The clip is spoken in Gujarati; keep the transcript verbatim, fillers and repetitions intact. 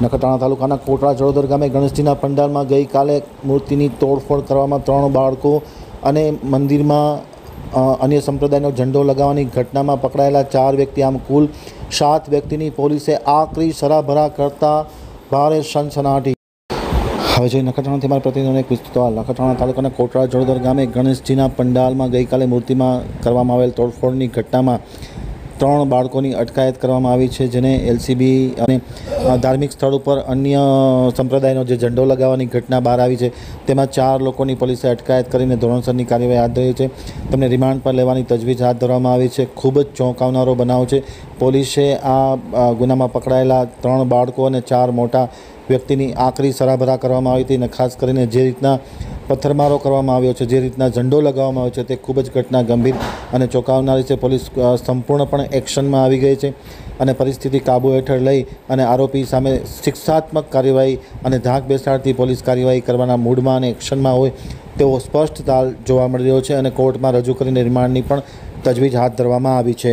નખત્રાણા તાલુકાના કોટડા જળોદર ગામે ગણેશજીના પંડાલમાં ગઈકાલે મૂર્તિની તોડફોડ કરવામાં ત્રણ બાળકો અને મંદિરમાં અન્ય સંપ્રદાયનો ઝંડો લગાવવાની ઘટનામાં પકડાયેલા ચાર વ્યક્તિ આમ કુલ સાત વ્યક્તિની પોલીસે આકરી સરાભરા કરતા ભારે સનસનાટી। હવે જોઈએ નખત્રાણાથી અમારા પ્રતિનિધિઓને પૂછતો હાલ નખત્રાણા તાલુકાના કોટડા જળોદર ગામે ગણેશજીના પંડાલમાં ગઈકાલે મૂર્તિમાં કરવામાં આવેલ તોડફોડની ઘટનામાં ત્રણ બાળકોની અટકાયત કરવામાં આવી છે, જેને એલસીબી અને ધાર્મિક સ્થળ ઉપર અન્ય સંપ્રદાયનો જે ઝંડો લગાવવાની ઘટના બહાર આવી છે, તેમાં ચાર લોકોની પોલીસે અટકાયત કરીને ધોરણસરની કાર્યવાહી હાથ ધરી છે। તેમને રિમાન્ડ પર લેવાની તજવીજ હાથ ધરવામાં આવી છે। ખૂબ જ ચોંકાવનારો બનાવ છે। પોલીસે આ ગુનામાં પકડાયેલા ત્રણ બાળકો અને ચાર મોટા વ્યક્તિની આકરી સરાભરા કરવામાં આવી હતી અને ખાસ કરીને જે રીતના પથ્થરમારો કરવામાં આવ્યો છે, જે રીતના ઝંડો લગાવવામાં આવ્યો છે, તે ખૂબ જ ઘટના ગંભીર અને ચોંકાવનારી છે। પોલીસ સંપૂર્ણપણે એક્શનમાં આવી ગઈ છે અને પરિસ્થિતિ કાબૂ હેઠળ લઈ અને આરોપી સામે શિક્ષાત્મક કાર્યવાહી અને ધાક બેસાડતી પોલીસ કાર્યવાહી કરવાના મૂડમાં અને એક્શનમાં હોય તેવો સ્પષ્ટ તાલ જોવા મળી રહ્યો છે અને કોર્ટમાં રજૂ કરીને રિમાન્ડની પણ તજવીજ હાથ ધરવામાં આવી છે।